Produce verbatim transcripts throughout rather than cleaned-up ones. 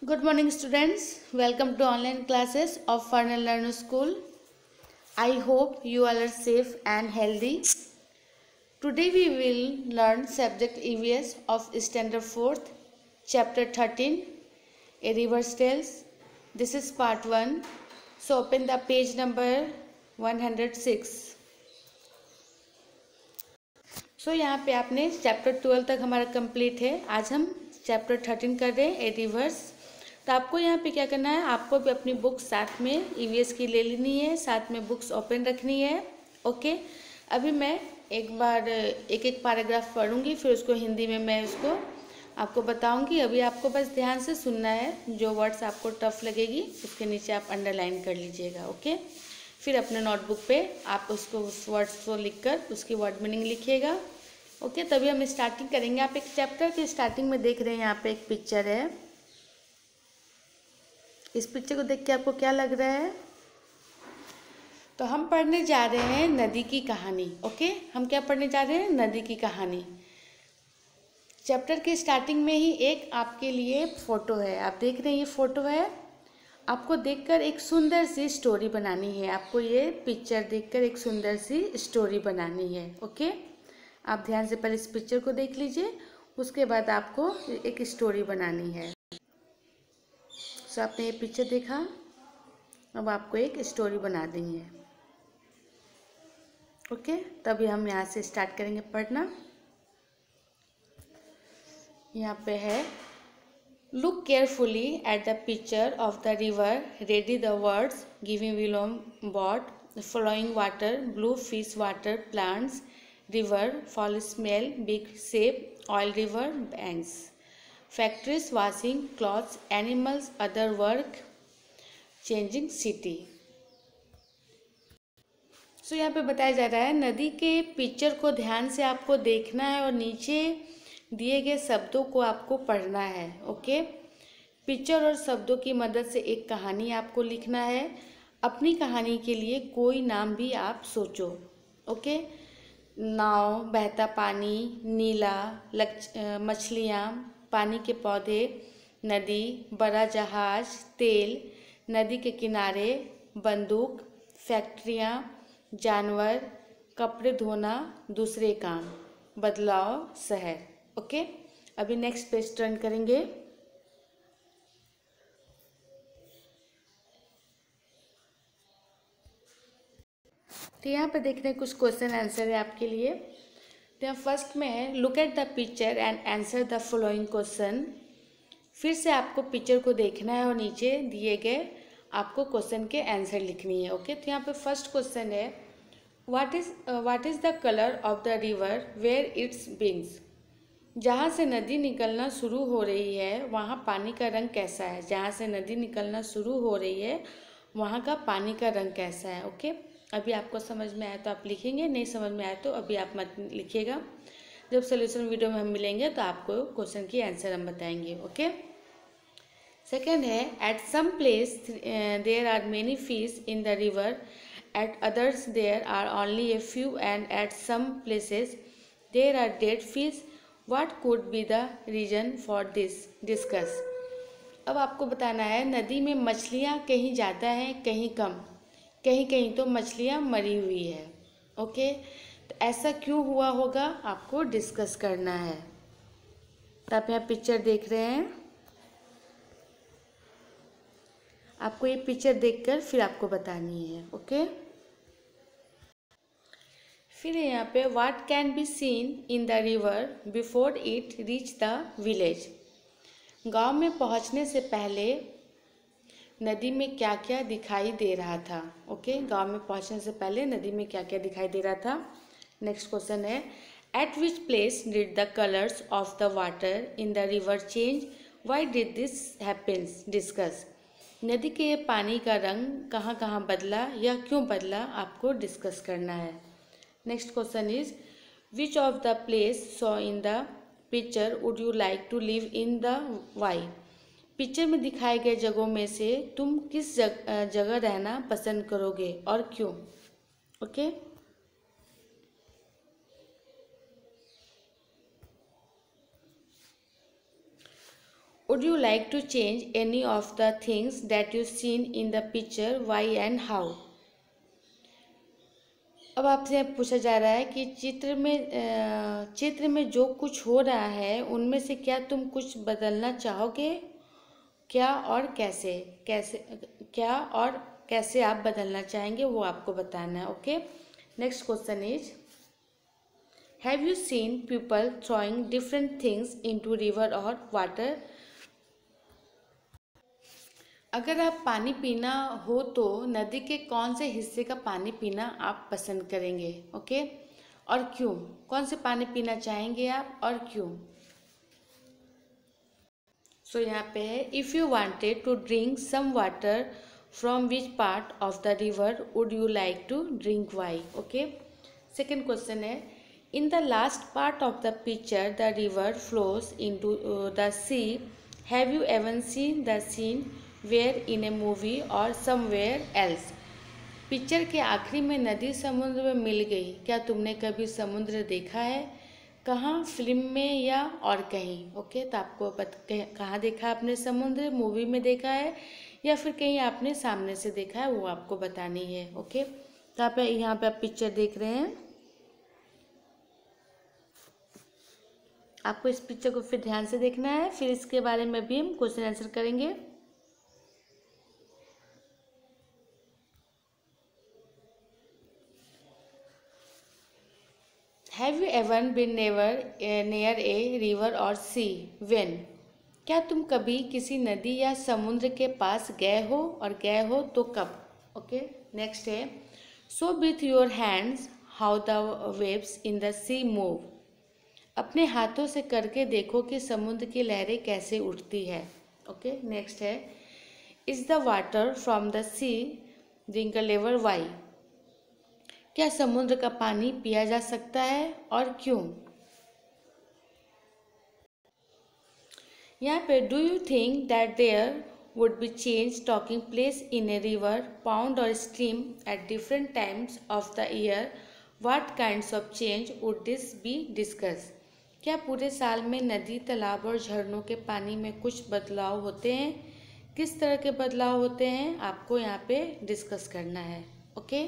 Good morning, students. Welcome to online classes of Fun and Learn School. I hope you all are safe and healthy. Today we will learn subject E V S of Standard fourth, Chapter thirteen, A River's Tales. This is part one. So open the page number one hundred six. So so, यहाँ पे आपने chapter twelve तक हमारा complete है. आज हम chapter thirteen कर रहे हैं, ए रिवर्स. तो आपको यहाँ पे क्या करना है, आपको भी अपनी बुक्स साथ में ईवीएस की ले लेनी है, साथ में बुक्स ओपन रखनी है. ओके, अभी मैं एक बार एक एक पैराग्राफ पढ़ूंगी, फिर उसको हिंदी में मैं उसको आपको बताऊंगी. अभी आपको बस ध्यान से सुनना है. जो वर्ड्स आपको टफ लगेगी उसके नीचे आप अंडरलाइन कर लीजिएगा. ओके, फिर अपने नोटबुक पे आप उसको उस वर्ड्स को लिखकर उसकी वर्ड मीनिंग लिखिएगा. ओके okay, तभी हम स्टार्टिंग करेंगे. आप एक चैप्टर के स्टार्टिंग में देख रहे हैं, यहाँ पे एक पिक्चर है. इस पिक्चर को देख के आपको क्या लग रहा है? तो हम पढ़ने जा रहे हैं नदी की कहानी. Okay okay? हम क्या पढ़ने जा रहे हैं? नदी की कहानी. चैप्टर के स्टार्टिंग में ही एक आपके लिए फ़ोटो है. आप देख रहे हैं, ये फ़ोटो है. आपको देखकर एक सुंदर सी स्टोरी बनानी है. आपको ये पिक्चर देखकर एक सुंदर सी स्टोरी बनानी है. Okay okay? आप ध्यान से पहले इस पिक्चर को देख लीजिए, उसके बाद आपको एक स्टोरी बनानी है. सो आपने ये पिक्चर देखा, अब आपको एक स्टोरी बना देनी है. ओके, तभी हम यहाँ से स्टार्ट करेंगे पढ़ना. यहाँ पे है, look carefully at the picture of the river, ready the words giving विलोम boat, flowing water, blue fish water, plants, river, fall smell, big shape, oil river, banks, factories, washing clothes, animals, other work, changing city. So so, यहाँ पे बताया जा रहा है, नदी के picture को ध्यान से आपको देखना है और नीचे दिए गए शब्दों को आपको पढ़ना है. ओके, पिक्चर और शब्दों की मदद से एक कहानी आपको लिखना है. अपनी कहानी के लिए कोई नाम भी आप सोचो. ओके, नाव, बहता पानी, नीला, मछलियाँ, पानी के पौधे, नदी, बड़ा जहाज, तेल, नदी के किनारे, बंदूक, फैक्ट्रियाँ, जानवर, कपड़े धोना, दूसरे काम, बदलाव, शहर. ओके, अभी नेक्स्ट पेज टर्न करेंगे. तो यहाँ पे देख रहे हैं कुछ क्वेश्चन आंसर है आपके लिए. तो यहाँ फर्स्ट में है, look at the picture and answer the following question. फिर से आपको पिक्चर को देखना है और नीचे दिए गए आपको क्वेश्चन के आंसर लिखनी है. ओके, तो यहाँ पे फर्स्ट क्वेश्चन है, what is what is the colour of the river where its begins. जहाँ से नदी निकलना शुरू हो रही है वहाँ पानी का रंग कैसा है. जहाँ से नदी निकलना शुरू हो रही है वहाँ का पानी का रंग कैसा है. ओके, अभी आपको समझ में आया तो आप लिखेंगे, नहीं समझ में आया तो अभी आप मत लिखिएगा. जब सोल्यूशन वीडियो में हम मिलेंगे तो आपको क्वेश्चन की आंसर हम बताएंगे. ओके, सेकंड है, at some place there are many fish in the river, at others there are only a few, and at some places there are dead fish. What could be the reason for this, discuss. अब आपको बताना है, नदी में मछलियाँ कहीं ज़्यादा हैं, कहीं कम, कहीं कहीं तो मछलियाँ मरी हुई है. ओके, तो ऐसा क्यों हुआ होगा आपको डिस्कस करना है. तो आप यहाँ पिक्चर देख रहे हैं, आपको ये पिक्चर देखकर फिर आपको बतानी है. ओके, फिर यहाँ पे, what can be seen in the river before it reach the village. गांव में पहुँचने से पहले नदी में क्या क्या दिखाई दे रहा था. Okay okay? गांव में पहुंचने से पहले नदी में क्या क्या दिखाई दे रहा था. नेक्स्ट क्वेश्चन है, at which place did the colours of the water in the river change, why did this happens, discuss. नदी के पानी का रंग कहाँ कहाँ बदला या क्यों बदला, आपको डिस्कस करना है. Next question is, which of the place saw in the picture would you like to live in the, why. Picture में दिखाए गए जगहों में से तुम किस जग, जगह रहना पसंद करोगे और क्यों. Okay, would you like to change any of the things that you seen in the picture, why and how. अब आपसे पूछा जा रहा है कि चित्र में चित्र में जो कुछ हो रहा है उनमें से क्या तुम कुछ बदलना चाहोगे, क्या और कैसे कैसे क्या और कैसे आप बदलना चाहेंगे वो आपको बताना है। Okay, next question is, have you seen people throwing different things into river or water. अगर आप पानी पीना हो तो नदी के कौन से हिस्से का पानी पीना आप पसंद करेंगे। ओके, और क्यों, कौन से पानी पीना चाहेंगे आप और क्यों। सो so, यहाँ पे है, if you wanted to drink some water from which part of the river would you like to drink, why. Okay, second question है, in the last part of the picture the river flows into the sea, have you even seen the scene where in a movie or somewhere else. Picture के आखिरी में नदी समुद्र में मिल गई, क्या तुमने कभी समुद्र देखा है, कहाँ, फिल्म में या और कहीं। ओके, तो आपको बत कहाँ देखा आपने समुद्र, मूवी में देखा है या फिर कहीं आपने सामने से देखा है, वो आपको बतानी है। ओके, तो आप यहाँ पे आप पिक्चर देख रहे हैं, आपको इस पिक्चर को फिर ध्यान से देखना है, फिर इसके बारे में भी हम क्वेश्चन आंसर करेंगे। Have you ever been never near a river or sea, when. क्या तुम कभी किसी नदी या समुद्र के पास गए हो और गए हो तो कब। ओके, नेक्स्ट है, so with your hands how the waves in the sea move. अपने हाथों से करके देखो कि समुद्र की लहरें कैसे उठती है। ओके, नेक्स्ट है, is the water from the sea drinkable, why. क्या समुद्र का पानी पिया जा सकता है और क्यों। यहाँ पे, do you think that there would be change taking place in a river, pond or stream at different times of the year, what kinds of change would this be discuss. क्या पूरे साल में नदी, तालाब और झरनों के पानी में कुछ बदलाव होते हैं, किस तरह के बदलाव होते हैं, आपको यहाँ पे डिस्कस करना है। ओके,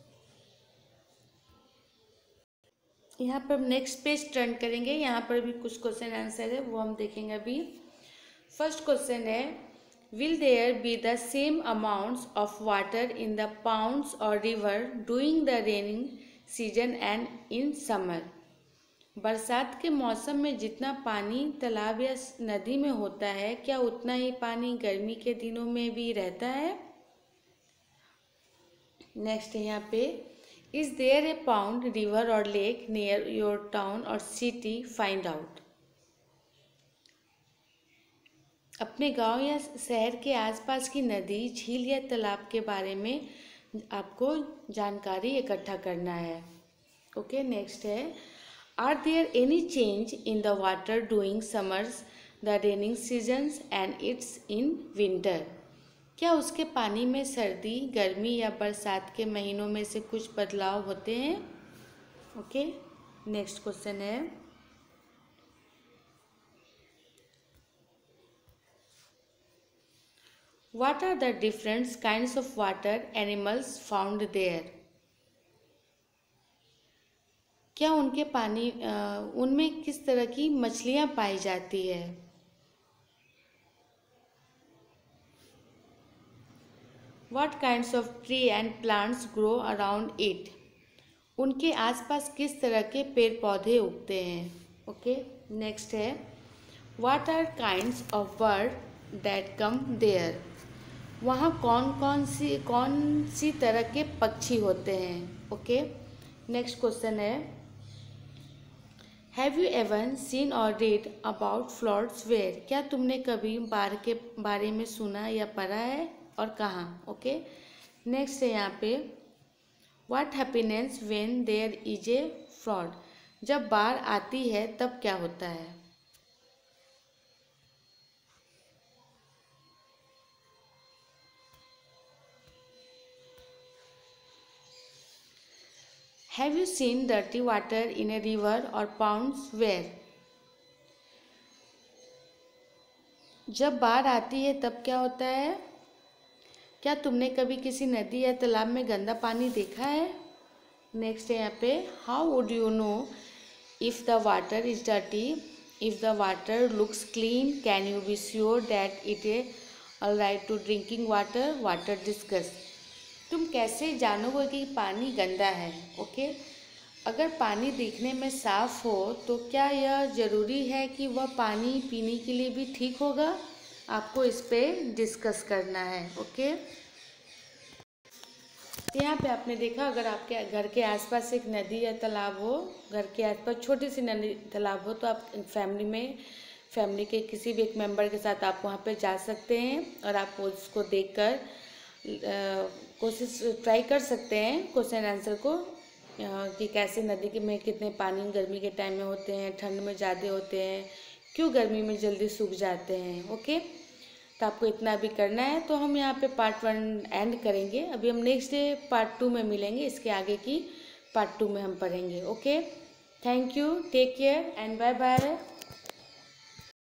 यहाँ पर नेक्स्ट पेज टर्न करेंगे, यहाँ पर भी कुछ क्वेश्चन आंसर है वो हम देखेंगे अभी। फर्स्ट क्वेश्चन है, will there be the same amounts of water in the ponds or river during the raining season and in summer. बरसात के मौसम में जितना पानी तालाब या नदी में होता है, क्या उतना ही पानी गर्मी के दिनों में भी रहता है। नेक्स्ट है यहाँ पे, is there a pond, river or lake near your town or city, find out. अपने गांव या शहर के आसपास की नदी, झील या तालाब के बारे में आपको जानकारी इकट्ठा करना है। ओके, नेक्स्ट है, are there any change in the water during summers, the raining seasons and its in winter. क्या उसके पानी में सर्दी, गर्मी या बरसात के महीनों में से कुछ बदलाव होते हैं। ओके, नेक्स्ट क्वेश्चन है, what are the different kinds of water animals found there. क्या उनके पानी उनमें किस तरह की मछलियाँ पाई जाती है। What kinds of tree and plants grow around it? उनके आसपास किस तरह के पेड़ पौधे उगते हैं। ओके, नेक्स्ट है, What are kinds of bird that come there? वहाँ कौन कौन सी कौन सी तरह के पक्षी होते हैं। ओके, नेक्स्ट क्वेश्चन है, have you ever seen or read about floods where. क्या तुमने कभी बाढ़ के बारे में सुना या पढ़ा है और कहाँ। ओके, नेक्स्ट है यहाँ पे, what happens when there is a flood. जब बाढ़ आती है तब क्या होता है। Have you seen dirty water in a river or ponds where. जब बाढ़ आती है तब क्या होता है? क्या तुमने कभी किसी नदी या तालाब में गंदा पानी देखा है? नेक्स्ट है यहाँ पे, how would you know if the water is dirty? If the water looks clean can you be sure that it is all right to drinking water? Water discuss. तुम कैसे जानोगे कि पानी गंदा है? Okay okay? अगर पानी दिखने में साफ़ हो तो क्या यह ज़रूरी है कि वह पानी पीने के लिए भी ठीक होगा? आपको इस पर डिस्कस करना है। Okay okay? तो यहाँ पे आपने देखा, अगर आपके घर के आसपास एक नदी या तालाब हो, घर के आसपास छोटी सी नदी तालाब हो, तो आप फैमिली में फैमिली के किसी भी एक मेंबर के साथ आप वहाँ पे जा सकते हैं और आप उसको देखकर कोशिश ट्राई कर सकते हैं क्वेश्चन आंसर को, कि कैसे नदी में कितने पानी गर्मी के टाइम में होते हैं, ठंड में ज़्यादा होते हैं, क्यों गर्मी में जल्दी सूख जाते हैं। ओके, तो आपको इतना भी करना है। तो हम यहाँ पे पार्ट वन एंड करेंगे। अभी हम नेक्स्ट डे पार्ट टू में मिलेंगे, इसके आगे की पार्ट टू में हम पढ़ेंगे। Okay, thank you, take care and bye bye.